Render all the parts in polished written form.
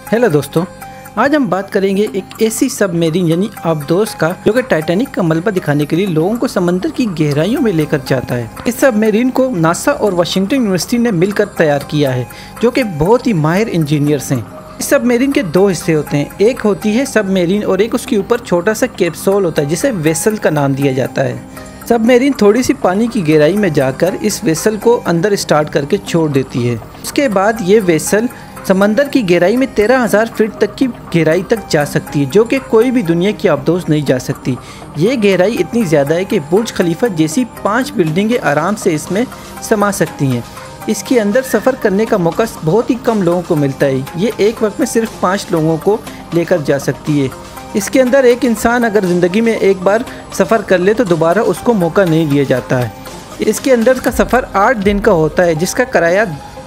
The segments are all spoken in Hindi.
हेलो दोस्तों, आज हम बात करेंगे एक ऐसी सबमरीन यानी आबदोस का जो कि टाइटैनिक का मलबा दिखाने के लिए लोगों को समंदर की गहराइयों में लेकर जाता है। इस सबमरीन को नासा और वाशिंगटन यूनिवर्सिटी ने मिलकर तैयार किया है, जो कि बहुत ही माहिर इंजीनियर्स हैं। इस सबमरीन के दो हिस्से होते हैं, एक होती है सबमरीन और एक उसके ऊपर छोटा सा कैप्सूल होता है जिसे वेसल का नाम दिया जाता है। सबमरीन थोड़ी सी पानी की गहराई में जाकर इस वेसल को अंदर स्टार्ट करके छोड़ देती है। उसके बाद ये वेसल समंदर की गहराई में 13,000 फीट तक की गहराई तक जा सकती है, जो कि कोई भी दुनिया की आबदोस नहीं जा सकती। ये गहराई इतनी ज़्यादा है कि बुर्ज खलीफा जैसी 5 बिल्डिंगें आराम से इसमें समा सकती हैं। इसके अंदर सफ़र करने का मौका बहुत ही कम लोगों को मिलता है। ये एक वक्त में सिर्फ 5 लोगों को लेकर जा सकती है। इसके अंदर एक इंसान अगर ज़िंदगी में एक बार सफ़र कर ले तो दोबारा उसको मौका नहीं दिया जाता है। इसके अंदर का सफ़र 8 दिन का होता है, जिसका किराया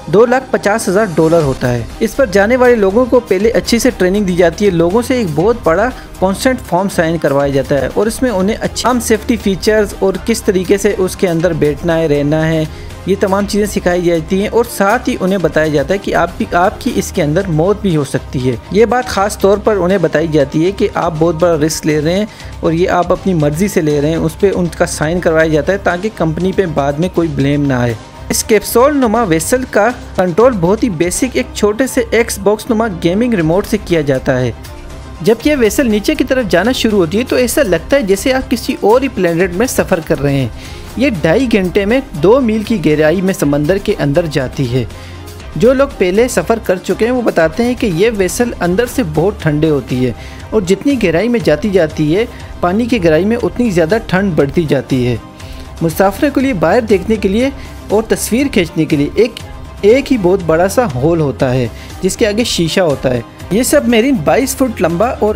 $2,50,000 होता है। इस पर जाने वाले लोगों को पहले अच्छी से ट्रेनिंग दी जाती है। लोगों से एक बहुत बड़ा कॉन्सेंट फॉर्म साइन करवाया जाता है और इसमें उन्हें अच्छे सेफ्टी फीचर्स और किस तरीके से उसके अंदर बैठना है, रहना है, ये तमाम चीज़ें सिखाई जाती हैं। और साथ ही उन्हें बताया जाता है कि आपकी इसके अंदर मौत भी हो सकती है। ये बात ख़ास तौर पर उन्हें बताई जाती है कि आप बहुत बड़ा रिस्क ले रहे हैं और ये आप अपनी मर्ज़ी से ले रहे हैं। उस पर उनका साइन करवाया जाता है ताकि कंपनी पे बाद में कोई ब्लेम ना आए। इस कैप्सूल नुमा वेसल का कंट्रोल बहुत ही बेसिक एक छोटे से Xbox नुमा गेमिंग रिमोट से किया जाता है। जब यह वेसल नीचे की तरफ जाना शुरू होती है तो ऐसा लगता है जैसे आप किसी और ही प्लेनेट में सफ़र कर रहे हैं। ये 2.5 घंटे में 2 मील की गहराई में समंदर के अंदर जाती है। जो लोग पहले सफ़र कर चुके हैं वो बताते हैं कि ये वेसल अंदर से बहुत ठंडे होती है और जितनी गहराई में जाती है पानी की गहराई में उतनी ज़्यादा ठंड बढ़ती जाती है। मुसाफिरों के लिए बाहर देखने के लिए और तस्वीर खींचने के लिए एक ही बहुत बड़ा सा होल होता है जिसके आगे शीशा होता है। ये सबमरीन 22 फुट लंबा और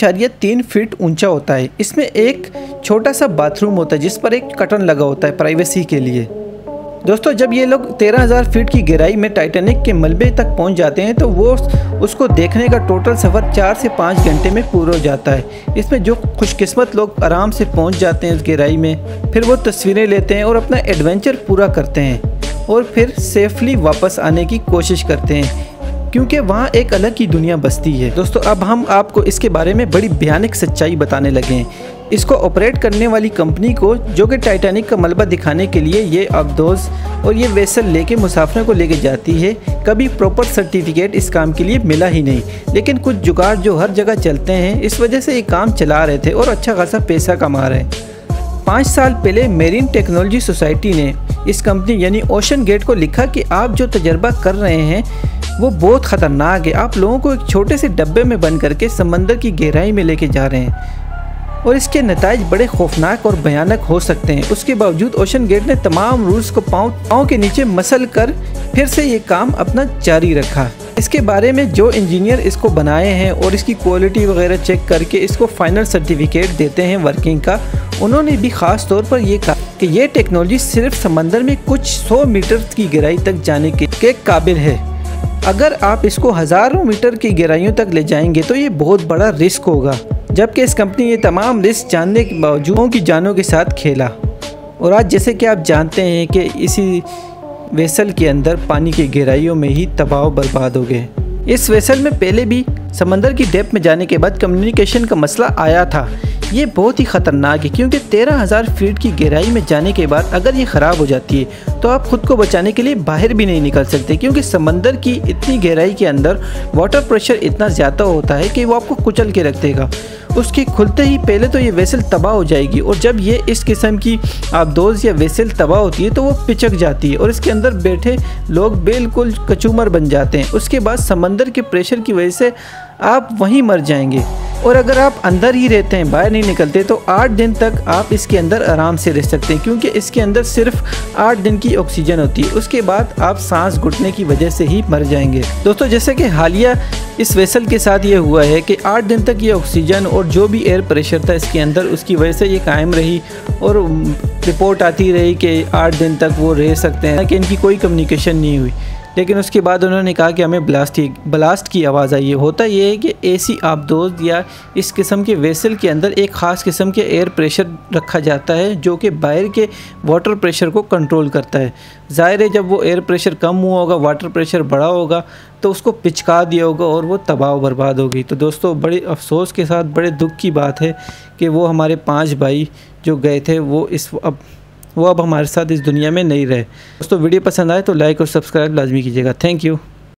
8.3 फीट ऊंचा होता है। इसमें एक छोटा सा बाथरूम होता है जिस पर एक कर्टन लगा होता है प्राइवेसी के लिए। दोस्तों, जब ये लोग 13,000 फीट की गहराई में टाइटैनिक के मलबे तक पहुंच जाते हैं तो वो उसको देखने का टोटल सफ़र 4 से 5 घंटे में पूरा हो जाता है। इसमें जो खुशकिस्मत लोग आराम से पहुंच जाते हैं उस गहराई में, फिर वो तस्वीरें लेते हैं और अपना एडवेंचर पूरा करते हैं और फिर सेफली वापस आने की कोशिश करते हैं, क्योंकि वहाँ एक अलग ही दुनिया बसती है। दोस्तों, अब हम आपको इसके बारे में बड़ी भयानक सच्चाई बताने लगे हैं। इसको ऑपरेट करने वाली कंपनी को, जो कि टाइटैनिक का मलबा दिखाने के लिए ये आबदोस और ये वेसल लेके मुसाफिरों को लेके जाती है, कभी प्रॉपर सर्टिफिकेट इस काम के लिए मिला ही नहीं। लेकिन कुछ जुगाड़ जो हर जगह चलते हैं, इस वजह से ये काम चला रहे थे और अच्छा खासा पैसा कमा रहे हैं। 5 साल पहले मेरीन टेक्नोलॉजी सोसाइटी ने इस कंपनी यानी ओशन गेट को लिखा कि आप जो तजर्बा कर रहे हैं वो बहुत ख़तरनाक है। आप लोगों को एक छोटे से डब्बे में बंद करके समंदर की गहराई में लेके जा रहे हैं और इसके नताइज बड़े खौफनाक और भयानक हो सकते हैं। उसके बावजूद ओशन गेट ने तमाम रूल्स को पाँव के नीचे मसल कर फिर से ये काम अपना जारी रखा। इसके बारे में जो इंजीनियर इसको बनाए हैं और इसकी क्वालिटी वगैरह चेक करके इसको फाइनल सर्टिफिकेट देते हैं वर्किंग का, उन्होंने भी ख़ास तौर पर ये कहा कि ये टेक्नोलॉजी सिर्फ समंदर में कुछ 100 मीटर की गहराई तक जाने के काबिल है। अगर आप इसको हज़ारों मीटर की गहराइयों तक ले जाएंगे तो ये बहुत बड़ा रिस्क होगा। जबकि इस कंपनी ये तमाम रिस्क जानने के बावजूद की जानों के साथ खेला और आज जैसे कि आप जानते हैं कि इसी वेसल के अंदर पानी की गहराइयों में ही तबाह बर्बाद हो गए। इस वेसल में पहले भी समंदर की डेप्थ में जाने के बाद कम्युनिकेशन का मसला आया था। ये बहुत ही ख़तरनाक है क्योंकि 13,000 फीट की गहराई में जाने के बाद अगर ये ख़राब हो जाती है तो आप ख़ुद को बचाने के लिए बाहर भी नहीं निकल सकते, क्योंकि समंदर की इतनी गहराई के अंदर वाटर प्रेशर इतना ज़्यादा होता है कि वो आपको कुचल के रख देगा। उसके खुलते ही पहले तो ये वेसल तबाह हो जाएगी और जब ये इस किस्म की आबदोस या वेसल तबाह होती है तो वो पिचक जाती है और इसके अंदर बैठे लोग बिल्कुल कचूमर बन जाते हैं। उसके बाद समंदर के प्रेशर की वजह से आप वहीं मर जाएंगे और अगर आप अंदर ही रहते हैं, बाहर नहीं निकलते, तो 8 दिन तक आप इसके अंदर आराम से रह सकते हैं, क्योंकि इसके अंदर सिर्फ 8 दिन की ऑक्सीजन होती है। उसके बाद आप सांस घुटने की वजह से ही मर जाएंगे। दोस्तों, जैसे कि हालिया इस वेसल के साथ ये हुआ है कि 8 दिन तक ये ऑक्सीजन और जो भी एयर प्रेशर था इसके अंदर, उसकी वजह से ये कायम रही और रिपोर्ट आती रही कि 8 दिन तक वो रह सकते हैं, कि इनकी कोई कम्युनिकेशन नहीं हुई। लेकिन उसके बाद उन्होंने कहा कि हमें ब्लास्ट की आवाज़ आई है। होता ये है कि ऐसी आबदोस या इस किस्म के वेसल के अंदर एक ख़ास किस्म के एयर प्रेशर रखा जाता है जो कि बाहर के वाटर प्रेशर को कंट्रोल करता है। ज़ाहिर है जब वो एयर प्रेशर कम हुआ होगा, वाटर प्रेशर बढ़ा होगा, तो उसको पिचका दिया होगा और वो तबाह बर्बाद होगी। तो दोस्तों बड़े अफसोस के साथ बड़े दुख की बात है कि वो हमारे 5 भाई जो गए थे वो अब हमारे साथ इस दुनिया में नहीं रहे। दोस्तों वीडियो पसंद आए तो लाइक और सब्सक्राइब लाजमी कीजिएगा। Thank you.